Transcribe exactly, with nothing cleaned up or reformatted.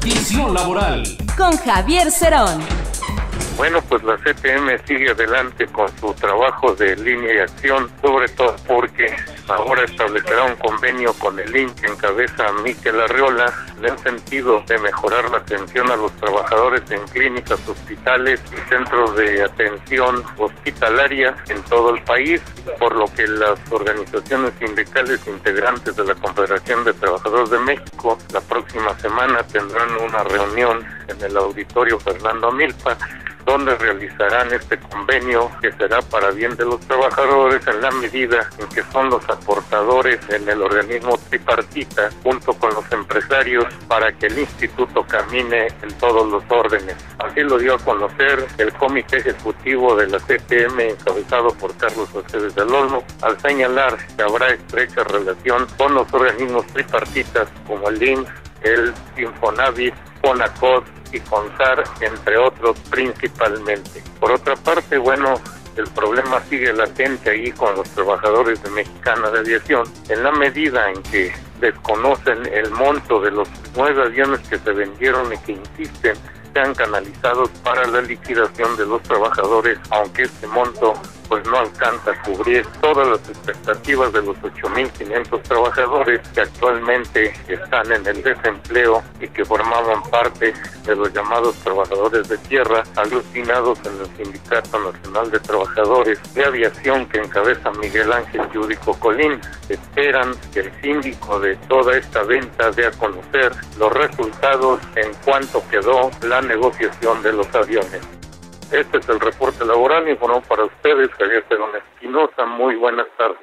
Visión Laboral con Javier Cerón. Bueno, pues la C T M sigue adelante con su trabajo de línea y acción, sobre todo porque ahora establecerá un convenio con el I N S S que encabeza Miquel Arriola en el sentido de mejorar la atención a los trabajadores en clínicas, hospitales y centros de atención hospitalaria en todo el país, por lo que las organizaciones sindicales integrantes de la Confederación de Trabajadores de México la próxima semana tendrán una reunión en el Auditorio Fernando Milpa, donde realizarán este convenio que será para bien de los trabajadores en la medida en que son los aportadores en el organismo tripartita junto con los empresarios para que el instituto camine en todos los órdenes. Así lo dio a conocer el Comité Ejecutivo de la C T M encabezado por Carlos Aceves del Olmo, al señalar que habrá estrecha relación con los organismos tripartitas como el I M S S, el Infonavit, Fonacot y CONSAR, entre otros principalmente. Por otra parte, bueno, el problema sigue latente ahí con los trabajadores de Mexicana de Aviación, en la medida en que desconocen el monto de los nueve aviones que se vendieron y que insisten sean canalizados para la liquidación de los trabajadores, aunque este monto pues no alcanza a cubrir todas las expectativas de los ocho mil quinientos trabajadores que actualmente están en el desempleo y que formaban parte de los llamados trabajadores de tierra, aglutinados en el Sindicato Nacional de Trabajadores de Aviación que encabeza Miguel Ángel Yúdico Colín. Esperan que el síndico de toda esta venta dé a conocer los resultados en cuanto quedó la negociación de los aviones. Este es el reporte laboral, informó para ustedes Javier Cerón Espinosa. Muy buenas tardes.